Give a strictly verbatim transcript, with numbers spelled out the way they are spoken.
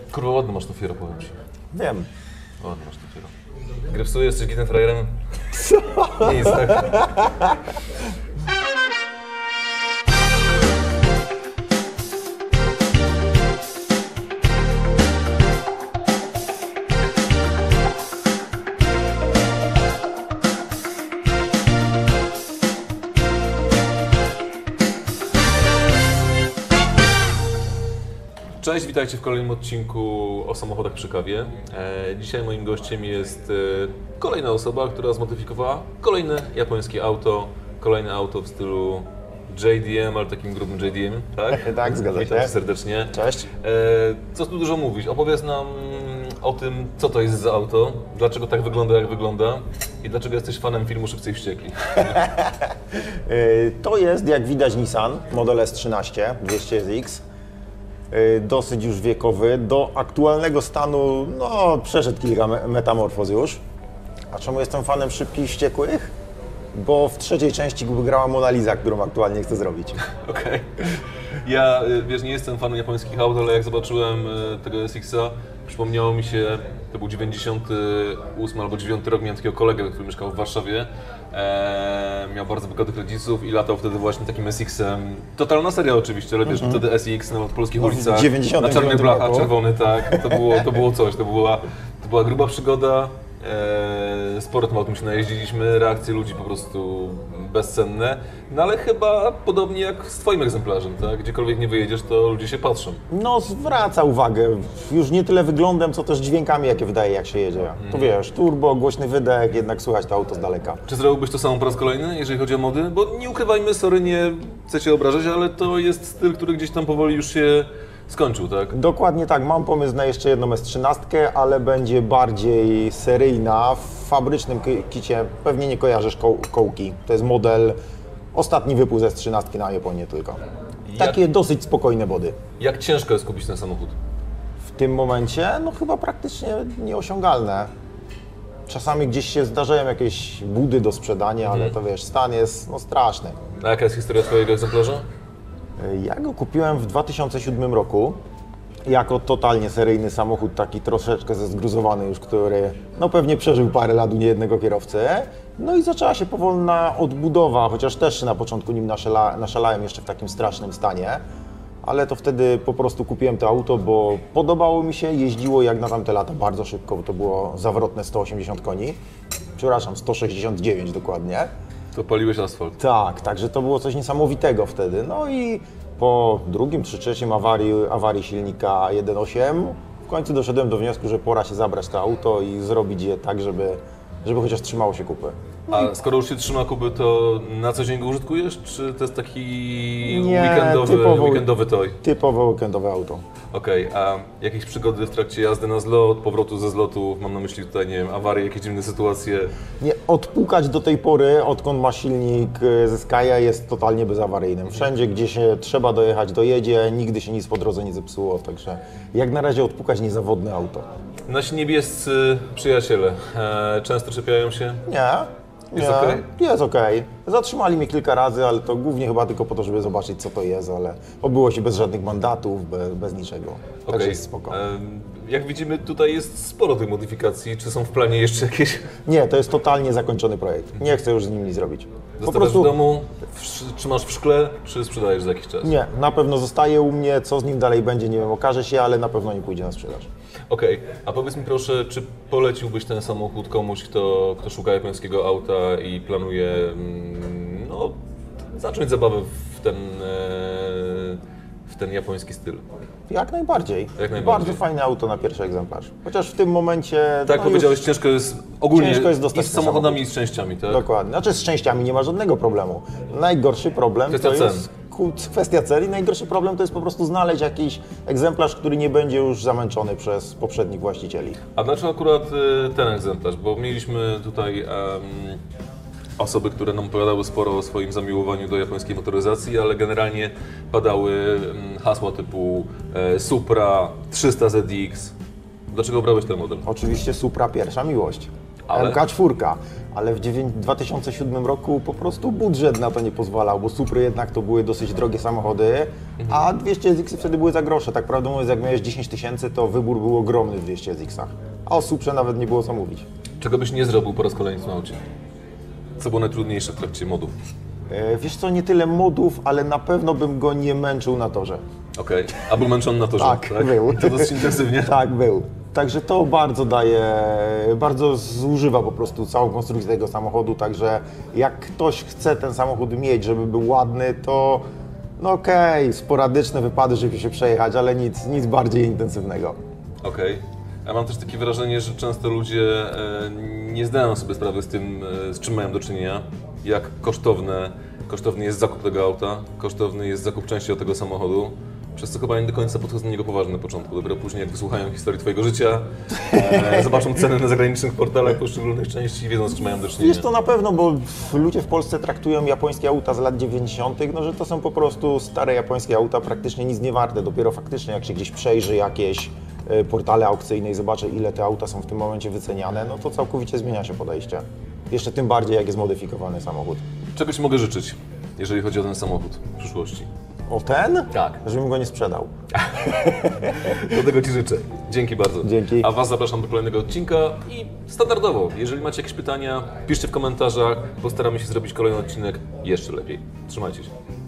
Kurwa, ładny masz to fiero, powiem ci. Wiem. Ładny masz to fiero. Grypsuje, jesteś gitnym frajerem? Co? Nic, tak? Cześć, witajcie w kolejnym odcinku o samochodach przy kawie. E, dzisiaj moim gościem jest e, kolejna osoba, która zmodyfikowała kolejne japońskie auto. Kolejne auto w stylu J D M, ale takim grubym J D M, tak? Tak, zgadza się. Witam cię serdecznie. Cześć. E, co tu dużo mówić? Opowiedz nam o tym, co to jest za auto, dlaczego tak wygląda, jak wygląda i dlaczego jesteś fanem filmu Szybcy i Wściekli. To jest, jak widać, Nissan, model S trzynaście dwieście S X. Dosyć już wiekowy, do aktualnego stanu no, przeszedł kilka metamorfoz już. A czemu jestem fanem Szybkich i Wściekłych? Bo w trzeciej części wygrała Mona Lisa, którą aktualnie chcę zrobić. Okej. Okay. Ja, wiesz, nie jestem fanem japońskich aut, ale jak zobaczyłem tego S X-a, przypomniało mi się, to był dziewięćdziesiąty ósmy albo dziewiąty rok, miałem takiego kolegę, który mieszkał w Warszawie. Eee, miał bardzo bogatych rodziców i latał wtedy właśnie takim S X-em. Totalna seria oczywiście, ale wiesz, mm-hmm. wtedy S X na polskich no, ulicach, na czarnych blachach, czerwony, tak. To było, to było coś, to była, to była gruba przygoda. Eee, sporo tym autem się najeździliśmy, reakcje ludzi po prostu bezcenne, no ale chyba podobnie jak z twoim egzemplarzem, tak? Gdziekolwiek nie wyjedziesz, to ludzie się patrzą. No zwraca uwagę, już nie tyle wyglądem, co też dźwiękami, jakie wydaje, jak się jedzie. Mm. To wiesz, turbo, głośny wydech, jednak słychać to auto z daleka. Czy zrobiłbyś to samo po raz kolejny, jeżeli chodzi o mody? Bo nie ukrywajmy, sorry, nie chcę cię obrażać, ale to jest styl, który gdzieś tam powoli już się skończył, tak? Dokładnie tak. Mam pomysł na jeszcze jedną S trzynaście, ale będzie bardziej seryjna, w fabrycznym kicie. Pewnie nie kojarzysz ko kołki. To jest model, ostatni wypust S trzynaście na Japonię tylko. Takie jak, dosyć spokojne body. Jak ciężko jest kupić ten samochód? W tym momencie, no chyba praktycznie nieosiągalne. Czasami gdzieś się zdarzają jakieś budy do sprzedania, mhm. ale to wiesz, stan jest no, straszny. A jaka jest historia twojego egzemplarza? Ja go kupiłem w dwa tysiące siódmym roku jako totalnie seryjny samochód, taki troszeczkę zezgruzowany już, który no pewnie przeżył parę lat u niejednego kierowcy. No i zaczęła się powolna odbudowa, chociaż też na początku nim naszala, naszalałem jeszcze w takim strasznym stanie. Ale to wtedy po prostu kupiłem to auto, bo podobało mi się, jeździło jak na tamte lata bardzo szybko, bo to było zawrotne sto osiemdziesiąt koni. Przepraszam, sto sześćdziesiąt dziewięć dokładnie. To paliłeś asfalt. Tak, także to było coś niesamowitego wtedy. No i po drugim czy trzecim awarii, awarii silnika jeden osiem w końcu doszedłem do wniosku, że pora się zabrać to auto i zrobić je tak, żeby, żeby chociaż trzymało się kupy. No A skoro już się trzyma kupy, to na co dzień go użytkujesz? Czy to jest taki Nie, weekendowy, typowo, weekendowy toy? Typowe weekendowe auto. Okej, okay, a jakieś przygody w trakcie jazdy na zlot, powrotu ze zlotu, mam na myśli tutaj, nie wiem, awarie, jakieś dziwne sytuacje? Nie, odpukać do tej pory, odkąd ma silnik ze Skya, jest totalnie bezawaryjnym. Wszędzie, gdzie się trzeba dojechać, dojedzie, nigdy się nic po drodze nie zepsuło, także jak na razie odpukać niezawodne auto. Nasi niebiescy przyjaciele e, często czepiają się? Nie. Jest nie, okej? Jest okej. Zatrzymali mnie kilka razy, ale to głównie chyba tylko po to, żeby zobaczyć, co to jest, ale obyło się bez żadnych mandatów, bez, bez niczego. Także Okay. jest spoko. E, jak widzimy, tutaj jest sporo tych modyfikacji. Czy są w planie jeszcze jakieś? Nie, to jest totalnie zakończony projekt. Nie chcę już z nim nic zrobić. Zostawiasz po prostu w domu, w, trzymasz w szkle, czy sprzedajesz za jakiś czas? Nie, na pewno zostaje u mnie. Co z nim dalej będzie, nie wiem, okaże się, ale na pewno nie pójdzie na sprzedaż. Okej, okay. A powiedz mi proszę, czy poleciłbyś ten samochód komuś, kto, kto szuka japońskiego auta i planuje no, zacząć zabawę w ten, w ten japoński styl? Jak najbardziej. Jak najbardziej. Bardzo fajne auto na pierwszy egzemplarz. Chociaż w tym momencie... Tak no powiedziałeś, ciężko jest ogólnie ciężko jest dostać i z samochodami samochód. I z częściami, tak? Dokładnie. Znaczy z częściami nie ma żadnego problemu. Najgorszy problem Kwestia to cen. jest kwestia celi. Najgorszy problem to jest po prostu znaleźć jakiś egzemplarz, który nie będzie już zamęczony przez poprzednich właścicieli. A dlaczego akurat ten egzemplarz? Bo mieliśmy tutaj um, osoby, które nam opowiadały sporo o swoim zamiłowaniu do japońskiej motoryzacji, ale generalnie padały um, hasła typu e, Supra, trzysta Z X. Dlaczego brałeś ten model? Oczywiście Supra pierwsza miłość. Ale? M K cztery, ale w dziewię- dwa tysiące siódmym roku po prostu budżet na to nie pozwalał, bo Supry jednak to były dosyć drogie samochody, a dwieście S X y wtedy były za grosze. Tak prawdę mówiąc, jak miałeś dziesięć tysięcy, to wybór był ogromny w dwieście S X ach, a o Suprze nawet nie było co mówić. Czego byś nie zrobił po raz kolejny w tym aucie? Co było najtrudniejsze w trakcie modów? E, wiesz co, nie tyle modów, ale na pewno bym go nie męczył na torze. Okej, a był męczony na torze, Tak, był. To dosyć intensywnie. Tak, był. Także to bardzo daje, bardzo zużywa po prostu całą konstrukcję tego samochodu, także jak ktoś chce ten samochód mieć, żeby był ładny, to no okej, okay, sporadyczne wypady, żeby się przejechać, ale nic, nic bardziej intensywnego. Okej. Ja mam też takie wrażenie, że często ludzie e, nie zdają sobie sprawy z tym, e, z czym mają do czynienia, jak kosztowne, kosztowny jest zakup tego auta, kosztowny jest zakup części od tego samochodu, przez co chyba nie do końca podchodzą do niego poważnie na początku. Dopiero później, jak wysłuchają historii Twojego życia, e, zobaczą ceny na zagranicznych portalach poszczególnych części i wiedzą, z czym mają do czynienia. Wiesz to na pewno, bo ludzie w Polsce traktują japońskie auta z lat dziewięćdziesiątych, no że to są po prostu stare japońskie auta, praktycznie nic nie warte. Dopiero faktycznie, jak się gdzieś przejrzy jakieś portale aukcyjne i zobaczę, ile te auta są w tym momencie wyceniane, no to całkowicie zmienia się podejście. Jeszcze tym bardziej, jak jest modyfikowany samochód. Czegoś mogę życzyć, jeżeli chodzi o ten samochód w przyszłości? O ten? Tak. Żebym go nie sprzedał. Do tego Ci życzę. Dzięki bardzo. Dzięki. A Was zapraszam do kolejnego odcinka i standardowo, jeżeli macie jakieś pytania, piszcie w komentarzach, postaramy się zrobić kolejny odcinek jeszcze lepiej. Trzymajcie się.